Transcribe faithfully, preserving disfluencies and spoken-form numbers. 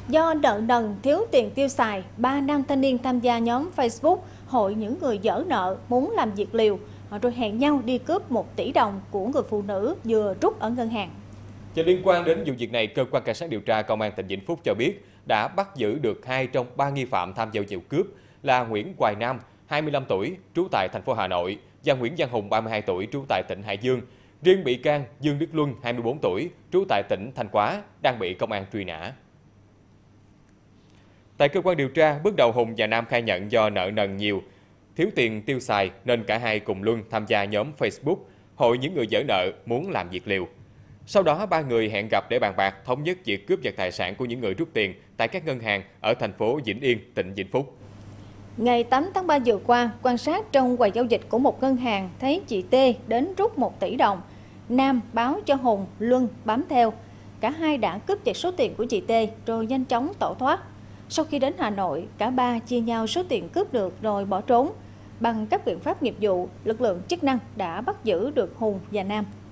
Do nợ nần thiếu tiền tiêu xài, ba nam thanh niên tham gia nhóm Facebook Hội những người dở nợ muốn làm việc liều, rồi hẹn nhau đi cướp một tỷ đồng của người phụ nữ vừa rút ở ngân hàng. Và liên quan đến vụ việc này, cơ quan cảnh sát điều tra công an tỉnh Vĩnh Phúc cho biết đã bắt giữ được hai trong ba nghi phạm tham gia vụ cướp là Nguyễn Hoài Nam, hai mươi lăm tuổi, trú tại thành phố Hà Nội, và Nguyễn Văn Hùng, ba mươi hai tuổi, trú tại tỉnh Hải Dương. Riêng bị can Dương Đức Luân, hai mươi bốn tuổi, trú tại tỉnh Thanh Hóa, đang bị công an truy nã. Tại cơ quan điều tra, bước đầu Hùng và Nam khai nhận do nợ nần nhiều, thiếu tiền tiêu xài nên cả hai cùng Luân tham gia nhóm Facebook Hội những người dở nợ muốn làm việc liều. Sau đó, ba người hẹn gặp để bàn bạc thống nhất việc cướp giật tài sản của những người rút tiền tại các ngân hàng ở thành phố Vĩnh Yên, tỉnh Vĩnh Phúc. Ngày tám tháng ba vừa qua, quan sát trong quầy giao dịch của một ngân hàng thấy chị T đến rút một tỷ đồng. Nam báo cho Hùng, Luân bám theo. Cả hai đã cướp giật số tiền của chị T rồi nhanh chóng tẩu thoát. Sau khi đến Hà Nội, cả ba chia nhau số tiền cướp được rồi bỏ trốn. Bằng các biện pháp nghiệp vụ, lực lượng chức năng đã bắt giữ được Hùng và Nam.